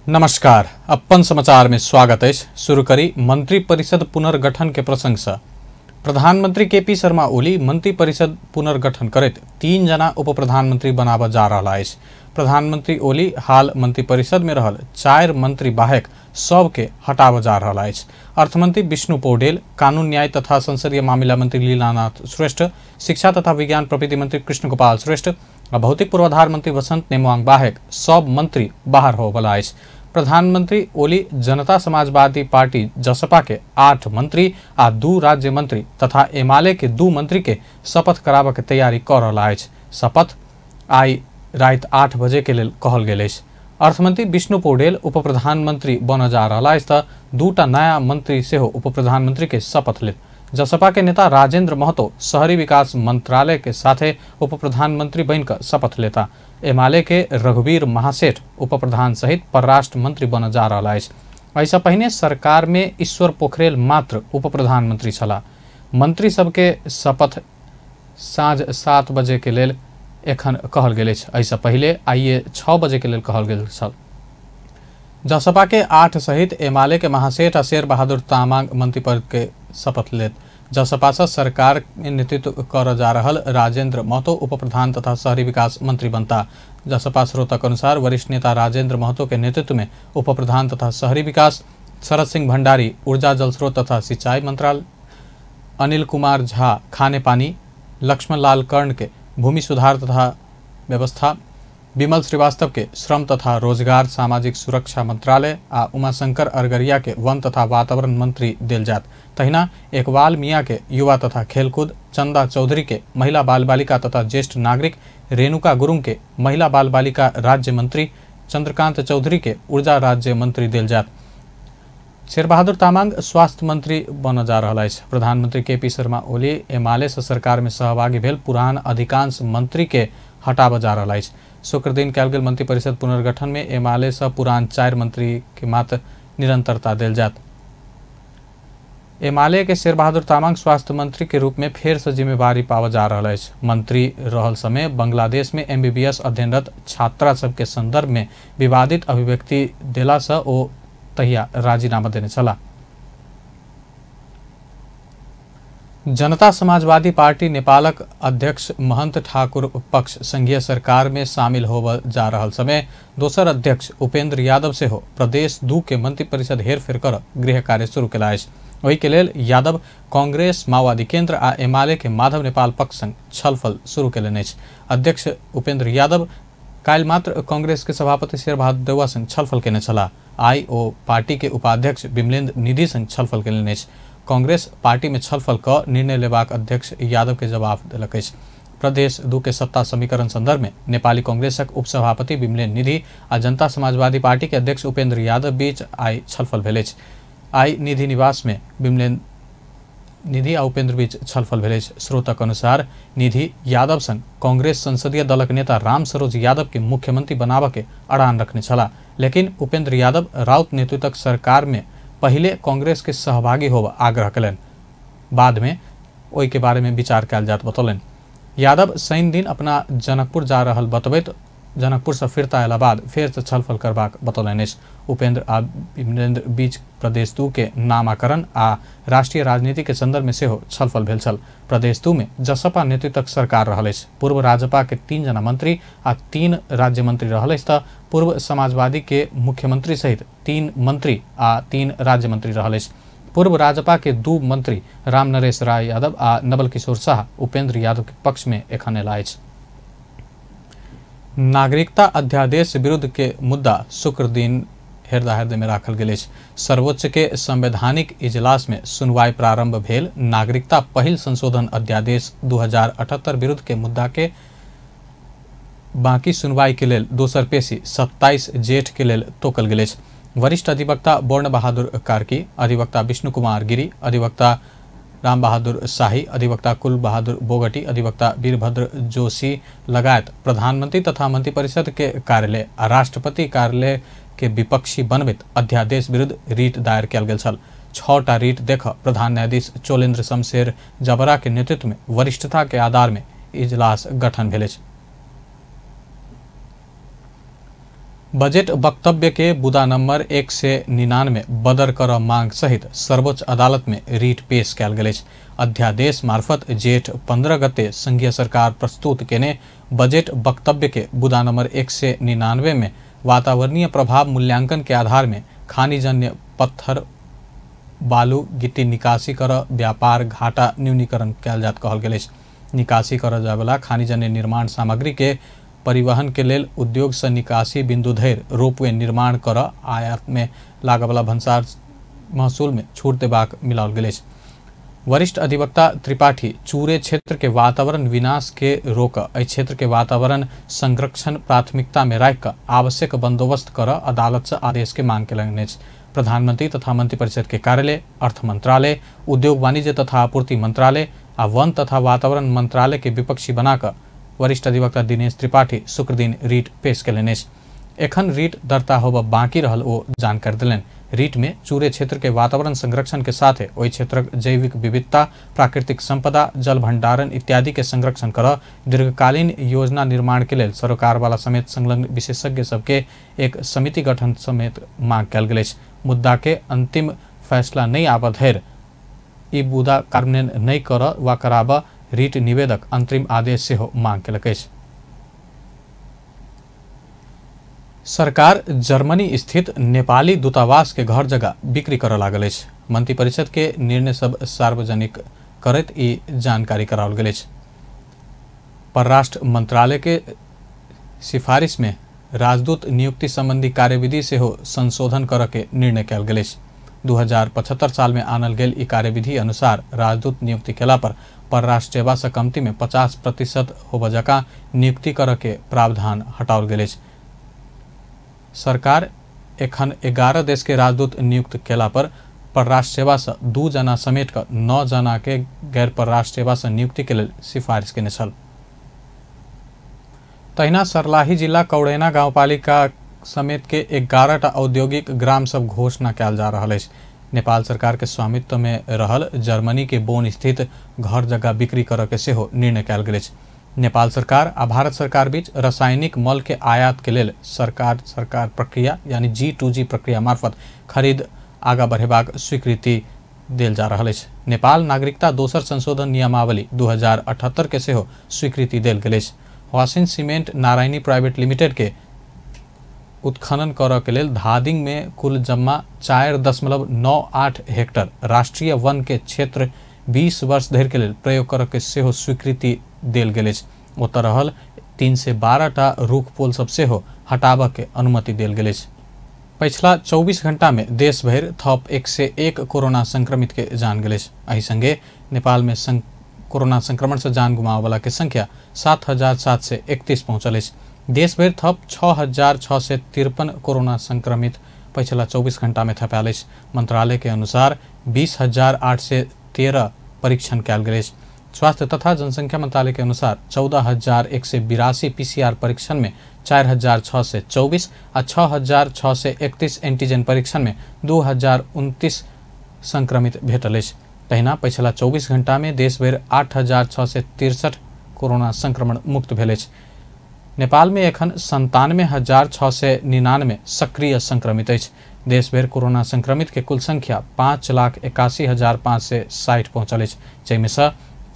नमस्कार, अपन समाचार में स्वागत है। शुरू करी मंत्री परिषद पुनर्गठन के प्रसंग से। प्रधानमंत्री केपी शर्मा ओली मंत्री परिषद पुनर्गठन करत 3 जना उप प्रधानमंत्री बनाब जा रहा है। प्रधानमंत्री ओली हाल मंत्री परिषद में रहल 4 मंत्री बाहेक सब के हटाब जा रहा है। अर्थमंत्री विष्णु पौडेल, कानून न्याय तथा संसदीय मामला मंत्री लीलानाथ श्रेष्ठ, शिक्षा तथा विज्ञान प्रविधि मंत्री कृष्ण गोपाल श्रेष्ठ और भौतिक पूर्वाधार मंत्री वसंत नेमवांग बाहेक सब मंत्री बाहर हो वाला है। प्रधानमंत्री ओली जनता समाजवादी पार्टी जसपा के 8 मंत्री आ 2 राज्य मंत्री तथा एमाले के 2 मंत्री के शपथ कराबे के तैयारी कर रहा है। शपथ आई रात 8 बजे के लिए कहल गेल है। अर्थमंत्री विष्णु पौडेल उप प्रधानमंत्री बन जा रहा है तो 2टा नया मंत्री से उप प्रधानमंत्री के शपथ ले। जसपा के नेता राजेंद्र महतो शहरी विकास मंत्रालय के साथे उप प्रधानमंत्री बनकर शपथ लेता। एमाले के रघुवीर महासेठ उप प्रधान सहित परराष्ट्र मंत्री बन जा रहा है। ऐसा पहले सरकार में ईश्वर पोखरेल मात्र उप प्रधानमंत्री छला। मंत्री सबके शपथ साँझ 7 बजे के लेल एखन कहल गेल। ऐसा पहले आइए 6 बजे के लेल कहल गेल छल। जसपा के 8 सहित एमाले के महासेठ आ शेर बहादुर तामांग मंत्री पद के शपथ लेत। जसपा से सरकार में नेतृत्व कर जा रहा राजेंद्र महतो उप प्रधान तथा शहरी विकास मंत्री बनता। जसपा स्रोतक अनुसार वरिष्ठ नेता राजेंद्र महतो के नेतृत्व में उप प्रधान तथा शहरी विकास, शरद सिंह भंडारी ऊर्जा जल स्रोत तथा सिंचाई मंत्रालय, अनिल कुमार झा खाने पानी, लक्ष्मण लाल कर्ण के भूमि सुधार तथा व्यवस्था, विमल श्रीवास्तव के श्रम तथा रोजगार सामाजिक सुरक्षा मंत्रालय आ उमाशंकर अरगरिया के वन तथा वातावरण मंत्री दिल जात। तहिना इकबाल मियाँ के युवा तथा खेलकूद, चंदा चौधरी के महिला बाल बालिका तथा ज्येष्ठ नागरिक, रेणुका गुरुंग के महिला बाल बालिका राज्य मंत्री, चंद्रकांत चौधरी के ऊर्जा राज्य मंत्री दिल जात। शेर बहादुर तामांग स्वास्थ्य मंत्री बन जा रहा है। प्रधानमंत्री केपी शर्मा ओली एमाले से सरकार में सहभागी भेल पुरान अधिकांश मंत्री के हटाब जा रहा है। शुक्र दिन कल गेल मंत्री परिषद पुनर्गठन में एमाले से पुरान 4 मंत्री के मात्र निरंतरता दिल जात। एमाले के शेर बहादुर तामांग स्वास्थ्य मंत्री के रूप में फिर से जिम्मेवारी पाव जा रहा है। मंत्री रहल समय बांग्लादेश में MBBS अध्ययनरत छात्रा सब के संदर्भ में विवादित अभिव्यक्ति देला से ओ तहिया राजीनामा देने चला। जनता समाजवादी पार्टी नेपालक अध्यक्ष महंत ठाकुर पक्ष संघीय सरकार में शामिल हो जा रहा समय दोसर अध्यक्ष उपेंद्र यादव से हो प्रदेश 2 के मंत्री परिषद हेरफेर कर गृह कार्य शुरू कला है। वही के लेल यादव कांग्रेस माओवादी केंद्र आ एमाले के माधव नेपाल पक्ष संग छलफल शुरू कयलनि अछि। अध्यक्ष उपेंद्र यादव काल्हि मात्र कांग्रेस के सभापति शेर बहादुर देउवा संग छलफल केने छलाह। आई ओ पार्टी के उपाध्यक्ष विमलेन्द्र निधि संग छलफल कयलनि अछि। कांग्रेस पार्टी में छलफल क निर्णय लेबाक अध्यक्ष यादव के जवाब देलक अछि। प्रदेश 2 के सत्ता समीकरण संदर्भ में नेपाली कांग्रेसक उपसभापति विमलेन्द्र निधि आ जनता समाजवादी पार्टी के अध्यक्ष उपेंद्र यादव बीच आई छलफल भेल अछि। आई निधि निवास में विमलेन्द्र निधि आ उपेंद्र बीच छलफल भेल अछि। स्रोतक अनुसार निधि यादव संग कांग्रेस संसदीय दलक नेता राम सरोज यादव के मुख्यमंत्री बनाबे के अड़ान रखने छला, लेकिन उपेंद्र यादव राउत नेतृत्वक सरकार में पहले कांग्रेस के सहभागी होब आग्रह कलन। बाद में ओई के बारे में विचार कयल जात बतौलन। यादव शनि दिन अपना जनकपुर जा रहल बतबैत जनकपुर से फिरता अयला बाद फेर से छलफल करबाक बतौलन अछि। उपेंद्र आ विमलेन्द्र बीच प्रदेश 2 के नामाकरण आ राष्ट्रीय राजनीति के संदर्भ में सेहो छलफल भेल छल। प्रदेश 2 में जसपा नेतृत्वक सरकार रहल अछि। पूर्व राजपा के 3 जना मंत्री आ 3 राज्य मंत्री रहल अछि तऽ पूर्व समाजवादी के मुख्यमंत्री सहित 3 मंत्री आ 3 राज्य मंत्री रहल अछि। पूर्व राजपा के 2 मंत्री राम नरेश राय यादव आ नवल किशोर शाह उपेंद्र यादव के पक्ष में एखन अयला अछि। नागरिकता अध्यादेश विरुद्ध के मुद्दा शुक्र दिन हृदय में राखल गेल अछि। सर्वोच्च के संवैधानिक इजलास में सुनवाई प्रारंभ भेल। नागरिकता पहिल संशोधन अध्यादेश 2078 विरुद्ध के मुद्दा के बाकी सुनवाई के लेल दोसर पेशी 27 जेठ के लेल तोकल गेल अछि। वरिष्ठ अधिवक्ता वर्ण बहादुर कार्की, अधिवक्ता विष्णु कुमार गिरी, अधिवक्ता राम बहादुर शाही, अधिवक्ता कुल बहादुर बोगटी, अधिवक्ता वीरभद्र जोशी लगायत प्रधानमंत्री तथा मंत्रिपरिषद के कार्यालय आ राष्ट्रपति कार्यालय के विपक्षी बनबैत अध्यादेश विरुद्ध रीट दायर कयल गेल छल। 6टा रीट देख प्रधान न्यायाधीश चोलेन्द्र शमशेर जबरा के नेतृत्व में वरिष्ठता के आधार में इजलास गठन भेल अछि। बजेट वक्तव्य के बुदा नंबर 199 बदर कर मांग सहित सर्वोच्च अदालत में रीट पेश कयल गेल अछि। अध्यादेश मार्फत जेठ 15 गते संघीय सरकार प्रस्तुत केने बजेट वक्तव्य के बुदा नंबर 199 में वातावरणीय प्रभाव मूल्यांकन के आधार में खानीजन्य पत्थर बालू गिट्टी निकासी कर व्यापार घाटा न्यूनीकरण कयल जात कहल गेल अछि। निकासी कर जाय वाला खानीजन्य निर्माण सामग्री के परिवहन के लेल उद्योग से निकासी बिंदु धरि रोपवे निर्माण कर आयात में लागय वाला भंसार महसूल में छूट देबाक मिलाओल गेल अछि। वरिष्ठ अधिवक्ता त्रिपाठी चूरे क्षेत्र के वातावरण विनाश के रोक एहि क्षेत्र के वातावरण संरक्षण प्राथमिकता में राखि कऽ आवश्यक बंदोबस्त कर अदालत से आदेश के मांग कयलनि अछि। प्रधानमंत्री तथा मंत्रिपरिषद के कार्यालय, अर्थ मंत्रालय, उद्योग वाणिज्य तथा आपूर्ति मंत्रालय आ वन तथा वातावरण मंत्रालय के विपक्षी बनाकर वरिष्ठ अधिवक्ता दिनेश त्रिपाठी शुक्र दिन रीट पेश कयलनि अछि। एखन रीट दर्ता होबऽ बाकी रहल ओ जानकारी देलनि। रीट में चूरे क्षेत्र के वातावरण संरक्षण के साथ ओहि क्षेत्रक जैविक विविधता, प्राकृतिक संपदा, जल भंडारण इत्यादि के संरक्षण कर दीर्घकालीन योजना निर्माण के लेल सरकार वाला समेत संलग्न विशेषज्ञ सबके एक समिति गठन समेत मांग कयल गेल अछि। मुद्दा के अंतिम फैसला नहीं आबऽ धरि ई बुदा कार्यान्वयन नहीं कर वा कराबऽ रीट निवेदक अंतरिम आदेश से मांग कयलक अछि। सरकार जर्मनी स्थित नेपाली दूतावास के घर जगह बिक्री कर लागल अछि। मंत्रिपरिषद के निर्णय सब सार्वजनिक करैत ई जानकारी कराओल गेल अछि। परराष्ट्र मंत्रालय के सिफारिश में राजदूत नियुक्ति संबंधी कार्यविधि से संशोधन कर के निर्णय कयल गेल अछि। 2075 साल में आनल गेल ई कार्यविधि अनुसार राजदूत नियुक्ति केला पर परराष्ट्र सेवा से कमती में 50% होबऽ जकाँ नियुक्ति कर के प्रावधान हटाओल गेल अछि। सरकार एखन 11 देश के राजदूत नियुक्त केला पर परराष्ट्र सेवा से 2 जना समेट कर 9 जना के गैर परराष्ट्र सेवा से नियुक्ति के लेल सिफारिश केने छल। तहिना सर्लाही जिला कौड़ैना गांवपालिका समेत के 11टा औद्योगिक ग्राम सब घोषणा कयल जा रहल अछि। नेपाल सरकार के स्वामित्व में रहल जर्मनी के बोन स्थित घर जगह बिक्री कर के सेहो निर्णय कयल गेल अछि। नेपाल सरकार आ भारत सरकार बीच रासायनिक मल के आयात के लेल सरकार प्रक्रिया यानी G2G प्रक्रिया मार्फत खरीद आगा बढ़ेबाक स्वीकृति देल जा रहल अछि। नेपाल नागरिकता दोसर संशोधन नियमावली 2078 के सेहो स्वीकृति देल गेल अछि। वासिन सीमेंट नारायणी प्राइवेट लिमिटेड के उत्खनन कर के लेल धादिंग में कुल जम्मा 4.98 हेक्टर राष्ट्रीय वन के क्षेत्र 20 वर्ष धरि के लेल प्रयोग कर के सेहो स्वीकृति देल गेल अछि। ओतऽ रहल 312टा रुख पोल सब सेहो हटाबऽ के अनुमति देल गेल अछि। पिछला 24 घंटा में देश भरि थप 101 कोरोना संक्रमित के जान गेल अछि। एहि संगे नेपाल में कोरोना संक्रमण से जान गुमावे वाला के संख्या 7,731 पहुंचल अछि। देश भरि थप 6,653 कोरोना संक्रमित पिछला 24 घंटा में थपायल अछि। मंत्रालय के अनुसार 20,813 परीक्षण कयल गेल अछि। स्वास्थ्य तथा जनसंख्या मंत्रालय के अनुसार 14,182 PCR परीक्षण में 4,624 और 6,631 एंटीजन परीक्षण में 2,029 संक्रमित भेटल अछि। तहिना पिछला 24 घंटा में देश भरि 8,663 कोरोना संक्रमण मुक्त भेल अछि। नेपाल में एखन 97,699 सक्रिय संक्रमित अछि। देश भरि कोरोना संक्रमित के कुल संख्या 5,81,560 पहुंचल अछि, जाहिमे से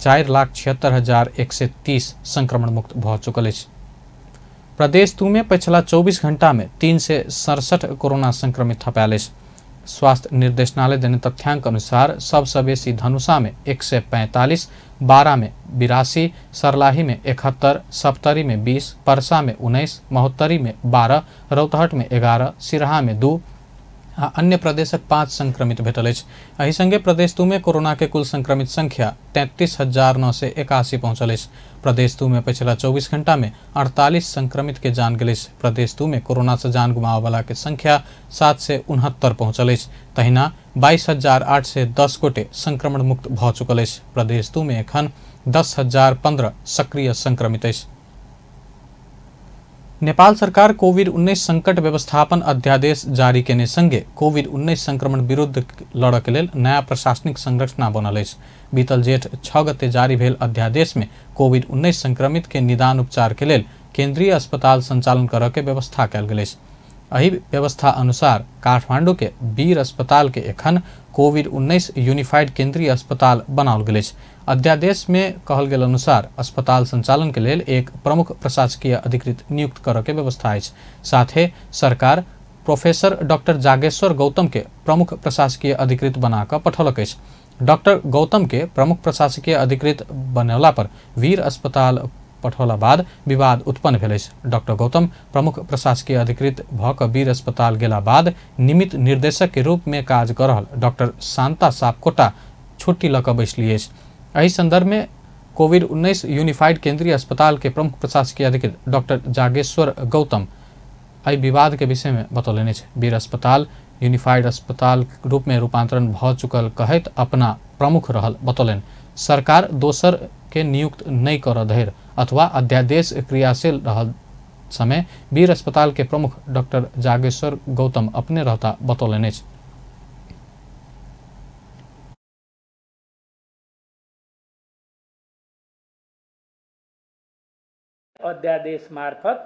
4,76,130 संक्रमण मुक्त भ चुकल अछि। प्रदेश 2 में पिछला 24 घंटा में 367 कोरोना संक्रमित थपायल अछि। स्वास्थ्य निर्देशनालय देने तथ्यांक अनुसार सबसे बेसी धनुषा में 145, बारा में 82, सरलाही में 71, सप्तरी में 20, परसा में 19, महोत्तरी में 12, रौतहट में 11, सिरहा में 2 आ अन्य प्रदेशक 5 संक्रमित भेटल अछि। एहि संगे प्रदेश 2 में कोरोना के कुल संक्रमित संख्या 33,981 पहुंचल अछि। प्रदेश 2 में पिछला 24 घंटा में 48 संक्रमित के जान गेल अछि। प्रदेश 2 में कोरोना से जान गुमावे वाला के संख्या 769 पहुंचल अछि। तहिना 22,810 गोटे संक्रमण मुक्त भ चुकल अछि। प्रदेश 2 में एखन 10,015 सक्रिय संक्रमित अछि। नेपाल सरकार कोविड-19 संकट व्यवस्थापन अध्यादेश जारी केने संगे कोविड-19 संक्रमण विरुद्ध लड़य के लेल नया प्रशासनिक संरचना बनल अछि। बीतल जेठ 6 गते जारी भेल अध्यादेश में कोविड-19 संक्रमित के निदान उपचार के लेल केंद्रीय अस्पताल संचालन करय के व्यवस्था कयल गेल अछि। यही व्यवस्था अनुसार काठमांडू के वीर अस्पताल के एखन कोविड-19 यूनिफाइड केंद्रीय अस्पताल बनाओल गेल अछि। अध्यादेश में कहल गेल अनुसार अस्पताल संचालन के लेल एक प्रमुख प्रशासकीय अधिकृत नियुक्त करऽ के व्यवस्था अछि। साथ ही सरकार प्रोफेसर डॉक्टर जागेश्वर गौतम के प्रमुख प्रशासकीय अधिकृत बना कऽ पठौलक अछि। डॉक्टर गौतम के प्रमुख प्रशासकीय अधिकृत बनौला पर वीर अस्पताल पठौला बाद विवाद उत्पन्न भेल अछि। डॉक्टर गौतम प्रमुख प्रशासकीय अधिकृत भऽ कऽ वीर अस्पताल गेला बाद निमित्त निर्देशक के रूप में काज कऽ रहल डॉक्टर शांता सापकोटा छुट्टी लऽ कऽ बैसली अछि। एहि संदर्भ में कोविड-19 यूनिफाइड केंद्रीय अस्पताल के प्रमुख प्रशासकीय अधिकृत डॉक्टर जागेश्वर गौतम एहि विवाद के विषय में बतौलनि अछि। वीर अस्पताल यूनिफाइड अस्पताल रूप में रूपांतरण भऽ चुकल कहैत अपना प्रमुख रहल बतौलनि। सरकार दोसर के नियुक्त नहीं करऽ धरि अथवा अध्यादेश क्रियाशील रहल समय वीर अस्पताल के प्रमुख डॉक्टर जागेश्वर गौतम अपने रहता बतौलनि अछि। अध्यादेश मार्फत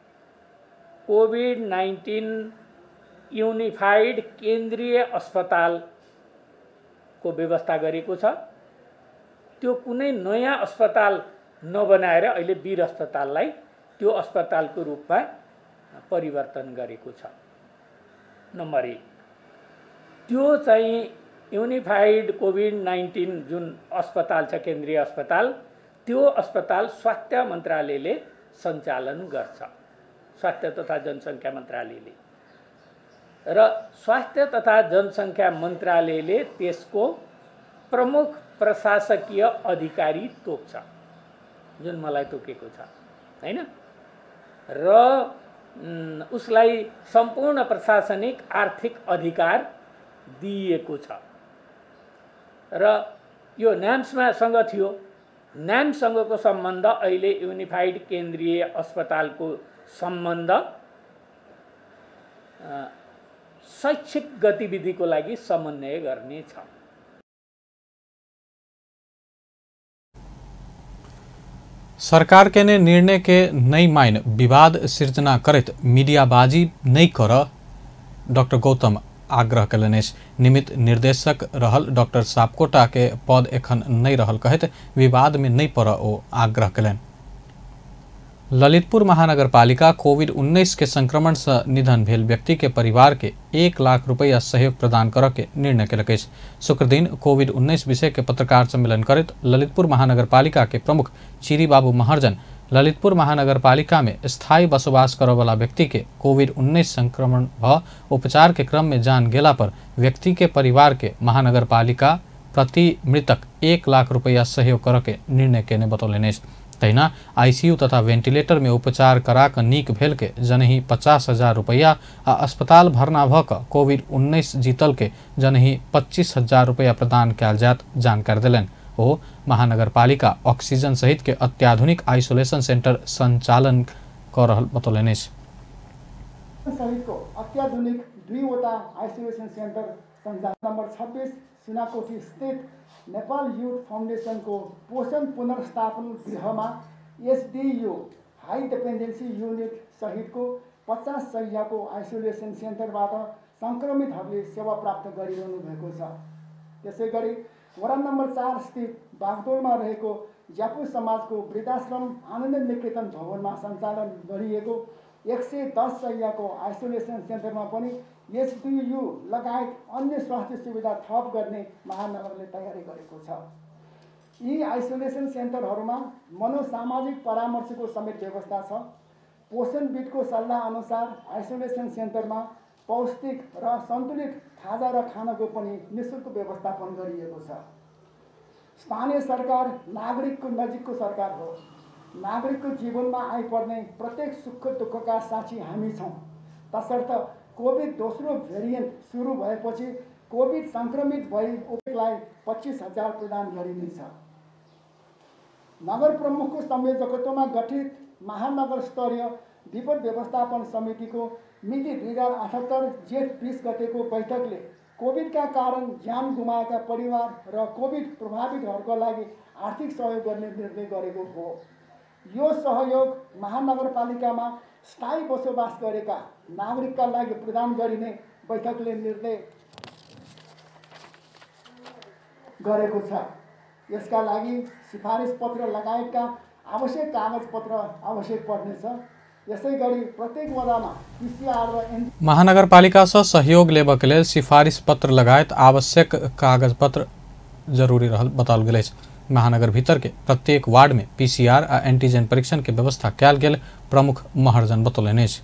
कोविड-19 यूनिफाइड केंद्रीय अस्पताल को व्यवस्था गरेको छ। त्यो कुनै नयाँ अस्पताल नबनाएर अहिले वीर अस्पताललाई त्यो अस्पतालको रूपमा परिवर्तन गरेको छ। नम्बर 1 त्यो चाहिँ यूनिफाइड कोविड-19 जुन अस्पताल छ केन्द्रीय अस्पताल, त्यो अस्पताल स्वास्थ्य मन्त्रालयले सञ्चालन गर्छ। स्वास्थ्य तथा जनसङ्ख्या मन्त्रालयले र स्वास्थ्य तथा जनसङ्ख्या मन्त्रालयले त्यसको प्रमुख प्रशासकीय अधिकारी तोक्छ, जुन मलाई तोकेको छ हैन, र उसलाई सम्पूर्ण प्रशासनिक आर्थिक अधिकार दिएको छ। र यो नाम्ससँग थियो। नाम्ससँगको सम्बन्ध अहिले यूनिफाइड केन्द्रीय अस्पतालको सम्बन्ध शैक्षिक गतिविधिको लागि समन्वय गर्ने छ। सरकार के ने निर्णय के नहीं मान विवाद सृजना करत मीडियाबाजी नहीं कर डॉक्टर गौतम आग्रह कयलनि अछि। निमित्त निर्देशक रहल डॉक्टर सापकोटा के पद एखन नहीं रहल कहत विवाद में नहीं पड़ऽ ओ आग्रह कयलनि। ललितपुर महानगरपालिका कोविड-19 के संक्रमण से निधन भेल व्यक्ति के परिवार के 1 लाख रुपया सहयोग प्रदान करऽ के निर्णय कयलक अछि। शुक्र दिन कोविड-19 विषय के पत्रकार सम्मेलन करत ललितपुर महानगरपालिका के प्रमुख चिरी बाबू महर्जन ललितपुर महानगरपालिका में स्थायी बसोबास करऽ वाला व्यक्ति के कोविड-19 संक्रमण भ उपचार के क्रम में जान गेला पर व्यक्ति के परिवार के महानगरपालिका प्रति मृतक 1 लाख रुपया सहयोग करऽ के निर्णय केने बतौलनि अछि। तहिना आईसीयू तथा वेंटिलेटर में उपचार करा क नीक भेल के जनहि 50,000 रुपया आ अस्पताल भरना भ क कोविड-19 जीतल के जनहि 25,000 रुपया प्रदान कयल जायत जानकारी देलनि। ओ महानगरपालिका ऑक्सीजन सहित के अत्याधुनिक आइसोलेशन सेंटर संचालन कर रहल बतौलनि अछि। सहितको अत्याधुनिक 2वटा आइसोलेशन सेंटर संचालन नंबर 26 सुनाकोठी स्थित नेपाल युथ फाउंडेशन को पोषण पुनर्स्थापन गृह में एसडीयू हाई डिपेंडेंसी यूनिट सहित को 50 शैय्या को आइसोलेशन सेंटरबाट संक्रमितहरूले सेवा प्राप्त गरिरहनु भएको छ। त्यसैगरी वडा नंबर 4 स्थित बागडोलमा रहेको ज्यापु समाजको वृद्धाश्रम आनन्द निकेतन भवनमा सञ्चालन गरिएको 110 शैय्याको आइसोलेशन सेन्टरमा पनि एसडीयू लगायत अन्य स्वास्थ्य सुविधा थप गर्ने महानगरले तयारी गरेको छ। यी आइसोलेशन सेन्टरहरूमा मनोसामाजिक परामर्शको समेत व्यवस्था छ। पोषणविदको सल्लाह अनुसार आइसोलेशन सेन्टरमा पौष्टिक र सन्तुलित खाजा र खानको पनि निःशुल्क व्यवस्थापन गरिएको छ। स्थानीय सरकार नागरिकको नजिकको सरकार हो। नागरिकको जीवनमा आइपर्ने प्रत्येक सुख दुःखका साक्षी हामी छौँ। तसर्थ कोभिड दोस्रो भेरिएन्ट सुरु भएपछि कोभिड संक्रमित भई उपलाई 25,000 प्रदान गरिनेछ। नगर प्रमुखको संयोजकत्वमा गठित महानगर स्तरीय विपद व्यवस्थापन समितिको मिति 2078 जेठ 20 गतेको बैठकले कोभिडका कारण ज्यान गुमाएका परिवार र कोभिड प्रभावितहरूका लागि आर्थिक सहयोग गर्ने निर्णय गरेको हो। यो सहयोग महानगरपालिकामा स्थायी बसोबास गरेका नागरिकका लागि प्रदान गरिने बैठकले निर्णय गरेको छ। यसका लागि सिफारिस पत्र लगायतका आवश्यक कागजपत्र आवश्यक पर्नेछ। यसै गरी प्रत्येक वडामा PCR र महानगरपालिका से सहयोग लेबऽ के लेल सिफारिश पत्र लगायत आवश्यक कागजपत्र जरूरी रहल बताओल गेल अछि। महानगर भीतर के प्रत्येक वार्ड में PCR आ एंटीजन परीक्षण के व्यवस्था कयल गेल प्रमुख महर्जन बतौलनि अछि।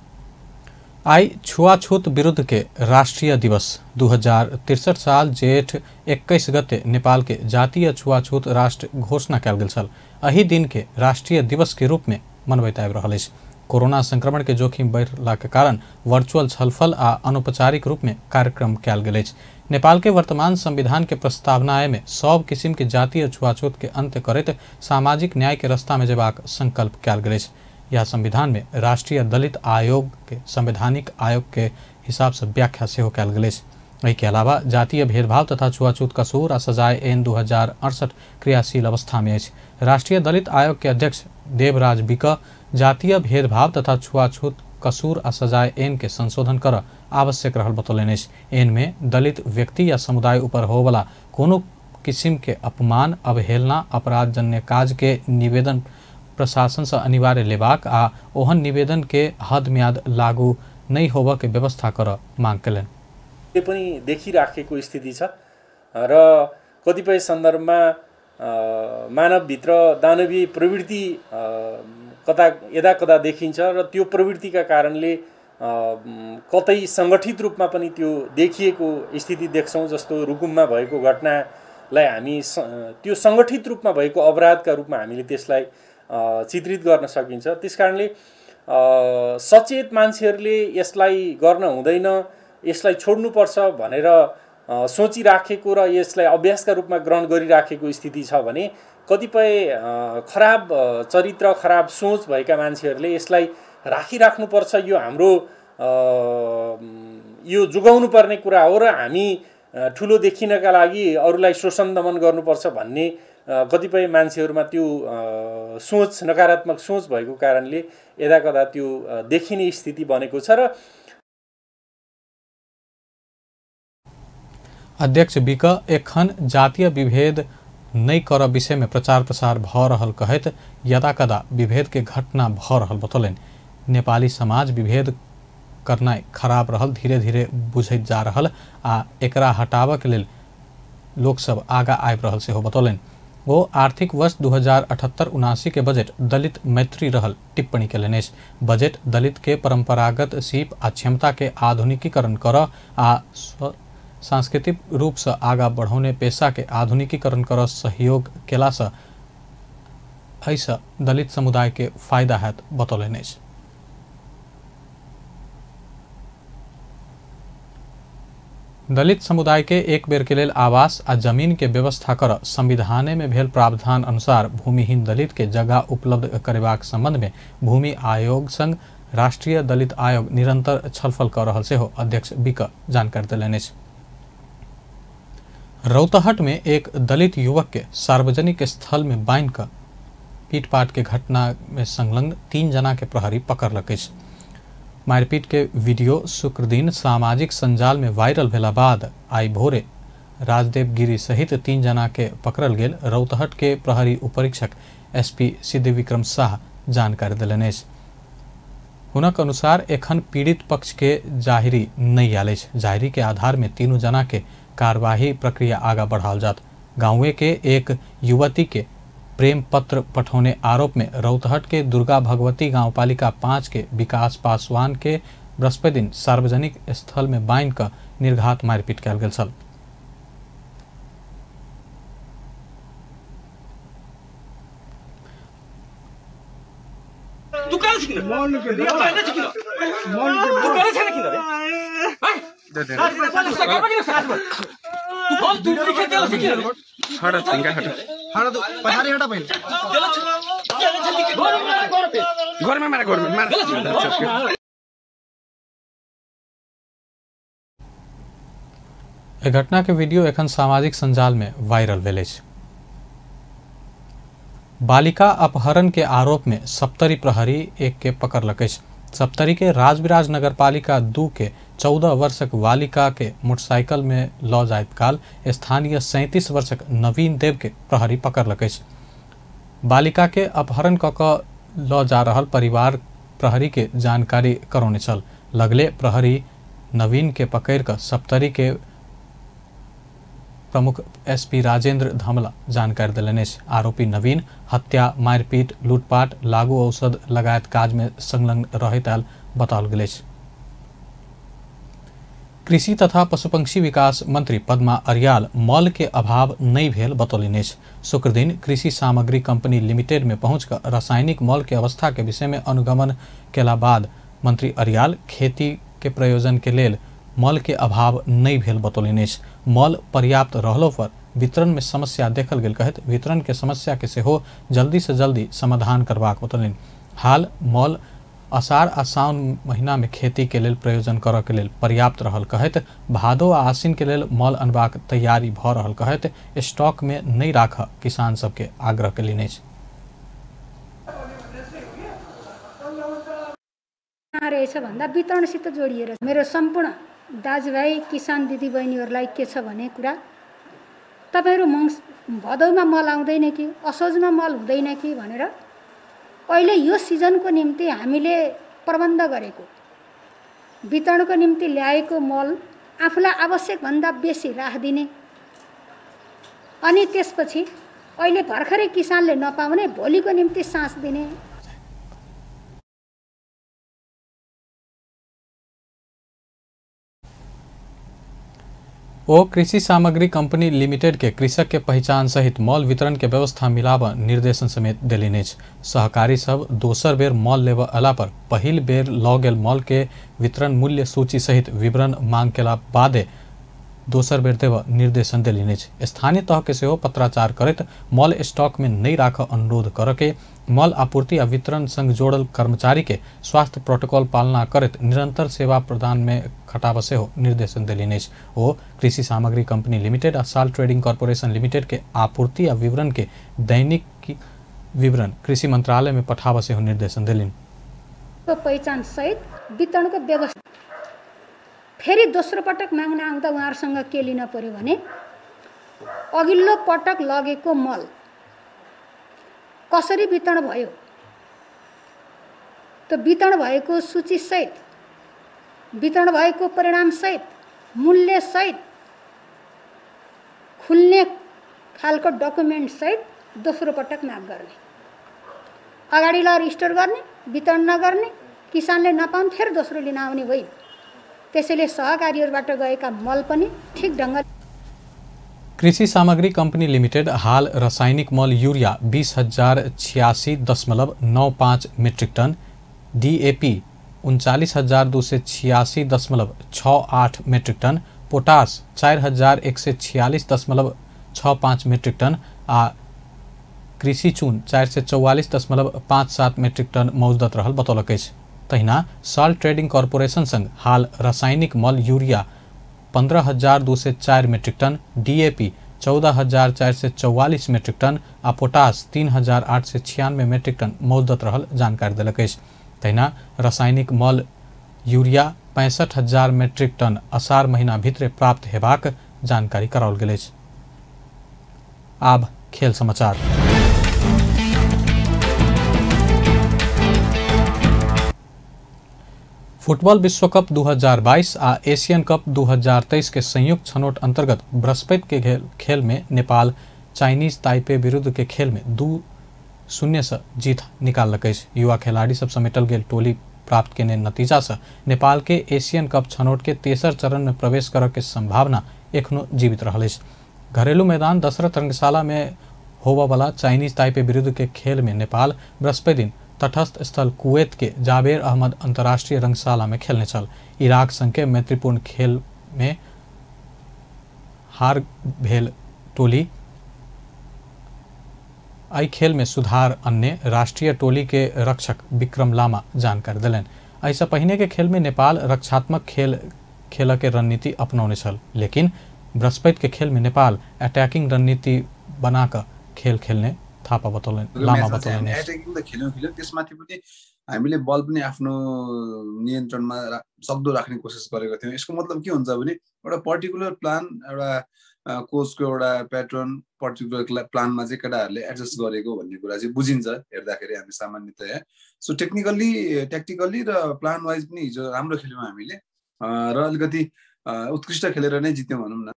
आई छुआछूत विरुद्ध के राष्ट्रीय दिवस 2063 साल जेठ 21 गते नेपाल के जातीय छुआछूत राष्ट्र घोषणा कयल गेल छल। एहि दिन के राष्ट्रीय दिवस के रूप में मनबैत आबि रहल अछि। कोरोना संक्रमण के जोखिम बढ़ला के कारण वर्चुअल छलफल आ अनौपचारिक रूप में कार्यक्रम कयल गेल अछि। नेपाल के वर्तमान संविधान के प्रस्तावना में सब किसिम के जातीय छुआछूत के अंत्य करैत सामाजिक न्याय के रास्ता में जेबाक संकल्प कयल गेल अछि। यह संविधान में राष्ट्रीय दलित आयोग के संवैधानिक आयोग के हिसाब से व्याख्या सेहो कयल गेल अछि। एहि के अलावा जातीय भेदभाव तथा छुआछूत कसूर आ सजाए ऐन 2068 क्रियाशील अवस्था में अछि। राष्ट्रीय दलित आयोग के अध्यक्ष देवराज बिक जातीय भेदभाव तथा छुआछूत कसूर आ सजाए ऐन के संशोधन कर आवश्यक रहल बतौलनि अछि। ऐन में दलित व्यक्ति या समुदाय ऊपर होवला कोनो किसिम के अपमान, अवहेलना, अपराधजन्य काज के निवेदन प्रशासन से अनिवार्य लेबाक आ ओहन निवेदन के हद म्याद लागू नहीं होबऽ के व्यवस्था कर मांग कयलनि। ये पनि देखिराखेको स्थिति छ र कतिपय सन्दर्भमा मानवभित्र दानवीय प्रवृत्ति कता यदा कदा देखिन्छ र त्यो प्रवृत्तिका कारणले कतै सङ्गठित रूपमा पनि त्यो देखिएको स्थिति देख्छौँ। जस्तो रुकुममा भएको घटनालाई हामी त्यो सङ्गठित रूपमा भएको अपराधका रूपमा हामीले त्यसलाई चित्रित गर्न सकिन्छ। त्यसकारणले सचेत मान्छेहरूले यसलाई गर्न हुँदैन, यसलाई छोड्नुपर्छ भनेर सोचिराखेको र यसलाई अभ्यासका रूपमा ग्रहण गरिराखेको स्थिति छ भने कतिपय खराब चरित्र, खराब सोच भएका मान्छेहरूले यसलाई राखिराख्नुपर्छ, यो हाम्रो यो जोगाउनु पर्ने कुरा हो र हामी ठुलो देखिनका लागि अरूलाई शोषण दमन गर्नुपर्छ भन्ने कतिपय मान्छेहरूमा त्यो सोच, नकारात्मक सोच भएको कारणले यदाकदा त्यो देखिने स्थिति बनेको छ। र अध्यक्ष बिक एखन जातीय विभेद नहीं कर विषय में प्रचार प्रसार भ रहल कहैत यदाकदा विभेद के घटना भ रहल बतौलनि। नेपाली समाज विभेद करना खराब रहल धीरे धीरे बुझैत जा रहल आ एकरा हटाबऽ के लेल लोक सब आगा आबि रहल सेहो बतौलनि। वो आर्थिक वर्ष 2078-79 के बजट दलित मैत्री रहल टिप्पणी कयलनि अछि। बजट दलित के परंपरागत सीप आ क्षमता के आधुनिकीकरण कर आ सांस्कृतिक रूप से आगा बढ़ौने पेशा के आधुनिकीकरण कर सहयोग केला से ऐसा दलित समुदाय के फायदा हैत बतौलनि अछि। दलित समुदाय के एक बेर के लेल आवास आ जमीन के व्यवस्था कर संविधान में भेल प्रावधान अनुसार भूमिहीन दलित के जगह उपलब्ध करेबाक संबंध में भूमि आयोग संग राष्ट्रीय दलित आयोग निरंतर छलफल कर रहल सेहो अध्यक्ष बिक जानकारी देलनि अछि। रौतहट में एक दलित युवक के सार्वजनिक स्थल में बांध कर पीटपाट के घटना में संलग्न 3 जना के प्रहरी पकड़लक अछि। मारपीट के वीडियो शुक्र दिन सामाजिक संजाल में वायरल भेला बाद आई भोरे राजदेव गिरी सहित 3 जना के पकड़ल गेल रौतहट के प्रहरी उपरीक्षक SP सिद्धि विक्रम शाह जानकारी देलनि अछि। हुनक अनुसार एखन पीड़ित पक्ष के जाहिरी नहीं आयल अछि। जाहिरी के आधार में 3 जना के कार्यवाही प्रक्रिया आगा बढ़ाओल जात। गांवे के एक युवती के प्रेम पत्र पठौने आरोप में रौतहट के दुर्गा भगवती गांवपालिका 5 के विकास पासवान के बृहस्पति दिन सार्वजनिक स्थल में बांध कर निर्घात मारपीट कयल गेल छल। घटना के वीडियो एखन सामाजिक संजाल में वायरल भेल अछि। बालिका अपहरण के आरोप में सप्तरी प्रहरी एक के पकड़लकै। सप्तरी के राजविराज नगरपालिका 2 के 14 वर्षक बालिका के मोटरसाइकिल में ल जाइत काल स्थानीय 37 वर्षक नवीन देव के प्रहरी पकड़लकै। बालिका के अपहरण क ल जा रहल परिवार प्रहरी के जानकारी करौने चल लगले प्रहरी नवीन के पकड़ कर सप्तरी के प्रमुख एसपी राजेंद्र धमला जानकारी दिलने। आरोपी नवीन हत्या, मारपीट, लूटपाट, लागू औषध लगायत काज में संलग्न रहैत आयल बताओल गेल। कृषि तथा पशुपक्षी विकास मंत्री पद्मा अर्याल मल के अभाव नहीं भेल बतौलनि। शुक्र दिन कृषि सामग्री कंपनी लिमिटेड में पहुंचकर रासायनिक मल के अवस्था के विषय में अनुगमन केला बाद मंत्री अर्याल खेती के प्रयोजन के लेल मल के अभाव नहीं भेल बतौलनि। मल पर्याप्त रहलो पर वितरण में समस्या देखल गेल कहत वितरण के समस्या के सेहो जल्दी से जल्दी समाधान करबाक बतौलनि। हाल मल अषाढ़ आ साउन महीना में खेती के लेल प्रयोजन करऽ के लेल पर्याप्त रहल कहत भादो आ आश्विन के लेल मल अनबाक तैयारी भ रहल कहत स्टॉक में नहीं राख किसान सबके आग्रह केलनि। रहेछ भन्दा वितरणसित जोडिएर मेरो सम्पूर्ण दाजुभाइ किसान दिदीबहिनीहरूलाई के छ भने कुरा तपाईहरु भदौमा मल आउँदैन कि असोजमा मल हुँदैन कि भनेर अहिले यो सिजनको निम्ति हामीले प्रबन्ध गरेको वितरणको निम्ति ल्याएको मल आफूलाई आवश्यक भन्दा बेसी राखिदिने अनि त्यसपछि अहिले भर्खरै किसानले नपाउने भोलिको निम्ति सास दिने। ओ कृषि सामग्री कंपनी लिमिटेड के कृषक के पहचान सहित मल वितरण के व्यवस्था मिलाब निर्देशन समेत देलिने। सहकारी सब दोसर बेर मल लेब अला पर पहिल बेर ल गेल मल के वितरण मूल्य सूची सहित विवरण मांग केला बादे दोसर बेर देव निर्देशन देलिने। स्थानीय तह के सेहो पत्राचार करत मल स्टॉक में नहीं राख अनुरोध करके मल आपूर्ति आ वितरण संग जोड़ल कर्मचारी के स्वास्थ्य प्रोटोकॉल पालना करत निरंतर सेवा प्रदान में खटाव सेहो निर्देशन देलिने। ओ कृषि सामग्री कंपनी लिमिटेड आ साल ट्रेडिंग कॉर्पोरेशन लिमिटेड के आपूर्ति आ विवरण के दैनिक विवरण कृषि मंत्रालय में पठाव सेहो निर्देशन देलिन्। पहिचान सहित वितरणको व्यवस्था फेरि दोस्रो पटक माग्न आउँदा उहाँहरुसँग के लिन पर्यो भने अघिल्लो पटक लगेको मल कसरी वितरण भयो त्यो वितरण भएको सूची सहित वितरण भएको परिणाम सहित मूल्य सहित खुल्ने खालको डकुमेन्ट सहित दोस्रो पटक माग गर्ने अगाडि ल स्टोर गर्ने वितरण नगर्ने किसानले नपाउन फेरि दोस्रो लिन आउने होइन। त्यसैले सहकारीहरुबाट गएका मल पनि ठीक ढंगले कृषि सामग्री कंपनी लिमिटेड हाल रासायनिक मल urea 20,086.95 metric ton, DAP 39,286.68 metric ton, potash 4,146.65 metric ton आ कृषि चून 444.57 मीट्रिक टन मौजूदत रहल बतौलकै। तहिना साल्ट ट्रेडिंग कॉर्पोरेशन संग हाल रासायनिक मल urea 15,204 metric ton, DAP 14,444 metric ton आ पोटास 3,896 मीट्रिक टन मौजूदत रहल जानकारी देलकै। तहिना रासायनिक मल यूरिया 65,000 मीट्रिक टन अषाढ़ महीना भित्रे प्राप्त हेबाक जानकारी कराओल गेल। आब खेल समाचार। फुटबॉल विश्व कप 2022 आ एशियन कप 2023 के संयुक्त छनौट अंतर्गत बृहस्पति के खेल में नेपाल चाइनीज ताइपे विरुद्ध के खेल में 2-0 से जीत निकालक। युवा खिलाड़ी सब समेटल गेल टोली प्राप्त केने नतीजा से नेपाल के एशियन कप छनौट के तेसर चरण में प्रवेश करे के संभावना एखनो जीवित रहल। घरेलू मैदान दशरथ रंगशाला में होबा वाला चाइनीज ताइपे विरुद्ध के खेल में नेपाल बृहस्पति दिन तटस्थ स्थल कुवैत के जाबेर अहमद अंतर्राष्ट्रीय रंगशाला में खेलने चल। इराक संग के मैत्रीपूर्ण खेल में हार भेल टोली आई खेल में सुधार अन्य राष्ट्रीय टोली के रक्षक विक्रम लामा जानकारी दिलन। ऐसा पहिने के खेल में नेपाल रक्षात्मक खेल के रणनीति अपनौने छल, लेकिन बृहस्पति के खेल में नेपाल अटैकिंग रणनीति बनाकर खेल खेलने थापा बतौलेन लामा बतौलेन। एट्याकिङ त खेल्यौँ त्यसमाथि पनि हामीले बल पनि आफ्नो नियन्त्रणमा सक्दो राख्ने कोसिस गरेको थियौँ। यसको मतलब के हुन्छ भने एउटा पर्टिकुलर प्लान, एउटा कोचको एउटा प्याटर्न, पर्टिकुलर प्लानमा चाहिँ केटाहरूले एडजस्ट गरेको भन्ने कुरा चाहिँ बुझिन्छ हेर्दाखेरि हामी सामान्यतया। सो टेक्निकल्ली, ट्याक्टिकल्ली र प्लान वाइज पनि हिजो राम्रो खेल्यौँ हामीले र अलिकति उत्कृष्ट खेलेर नै जित्यौँ भनौँ न।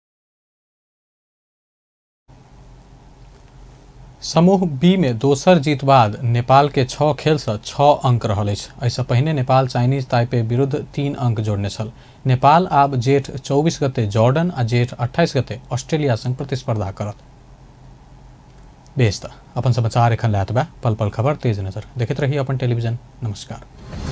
समूह बी में दोसर जीत बाद नेपाल के 6 खेल से 6 अंक रहल अछि। ऐसा पहिने नेपाल चाइनीज ताइपे विरुद्ध 3 अंक जोड़ने छल। नेपाल आब जेठ 24 गते जॉर्डन आ जेठ 28 गते ऑस्ट्रेलिया संग प्रतिस्पर्धा करत। बेस त अपन समाचार एखन लायत बा। पल पल खबर तेज नजर देखैत रही अपन टेलीविजन। नमस्कार।